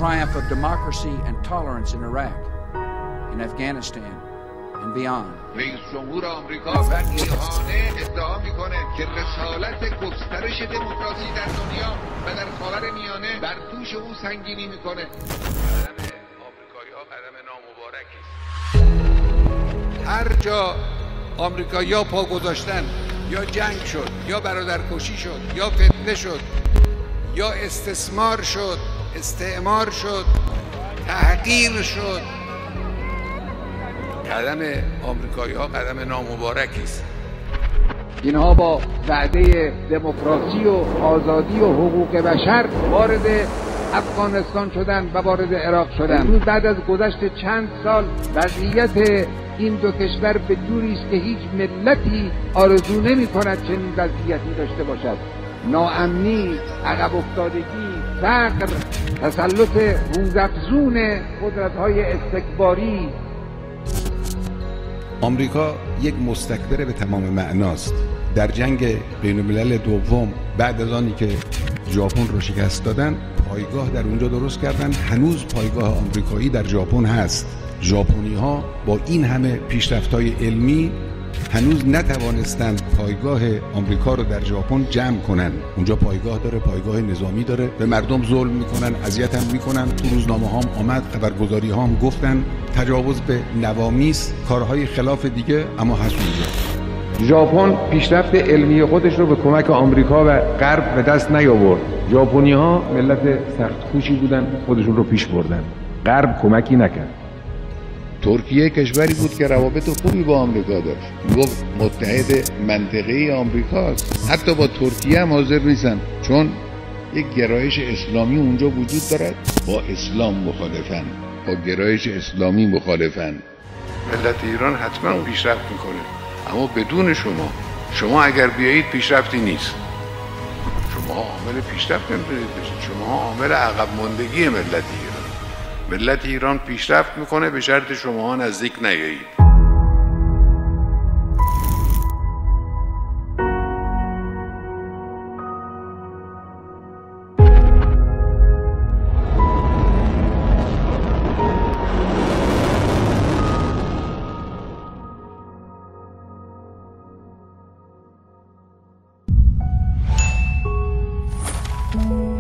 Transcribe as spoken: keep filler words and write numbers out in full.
triumph of democracy and tolerance in Iraq, in Afghanistan, and beyond. رئیس جمهور آمریکا وقیحانه ادعا میکنه که رسالت گسترش دموکراسی در دنیا و در خاورمیانه بر دوش او سنگینی میکنه. قدم آمریکایی‌ها قدم نامبارکی است. هر جا آمریکایی‌ها پا گذاشتن یا جنگ شد، یا برادرکشی شد، یا فتنه شد، یا استثمار شد، استعمار شد، تحقیر شد. قدم آمریکایی‌ها قدم نامبارکی است. اینها با وعده دموکراسی و آزادی و حقوق بشر وارد افغانستان شدند و وارد عراق شدند. امروز بعد از گذشت چند سال وضعیت این دو کشور به جوری است که هیچ ملتی آرزو نمی‌کند چنین وضعیتی داشته باشد. ناامنی، عقب افتادگی، فقر، تسلط روزافزون قدرت‌های استکباری. آمریکا یک مستکبر به تمام معناست. در جنگ بین الملل دوم بعد از آنی که ژاپن رو شکست دادن، پایگاه در اونجا درست کردن. هنوز پایگاه آمریکایی در ژاپن هست. ژاپنی ها با این همه پیشرفت‌های علمی هنوز نتوانستند پایگاه آمریکا رو در ژاپن جمع کنن. اونجا پایگاه داره، پایگاه نظامی داره، به مردم ظلم میکنن، اذیت هم میکنن. تو روزنامه هام آمد، خبرگزاری ها هم گفتن تجاوز به نوامیس، کارهای خلاف دیگه، اما هست اونجا. ژاپن پیشرفت علمی خودش رو به کمک آمریکا و غرب به دست نیاورد. ژاپنی ها ملت سخت‌کوشی بودن، خودشون رو پیش بردن. غرب کمکی نکرد. ترکیه کشوری بود که روابط خوبی با آمریکا داشت. میگفت متحد منطقه‌ای آمریکاست. حتی با ترکیه هم حاضر نیستن، چون یک گرایش اسلامی اونجا وجود دارد. با اسلام مخالفن، با گرایش اسلامی مخالفن. ملت ایران حتما پیشرفت میکنه، اما بدون شما. شما اگر بیایید پیشرفتی نیست. شما عامل پیشرفت نمیتونید بشید. شما عامل عقب ماندگی ملت ایران. ملت ایران پیشرفت میکنه به شرط شما نزدیک نیایید. Thank you.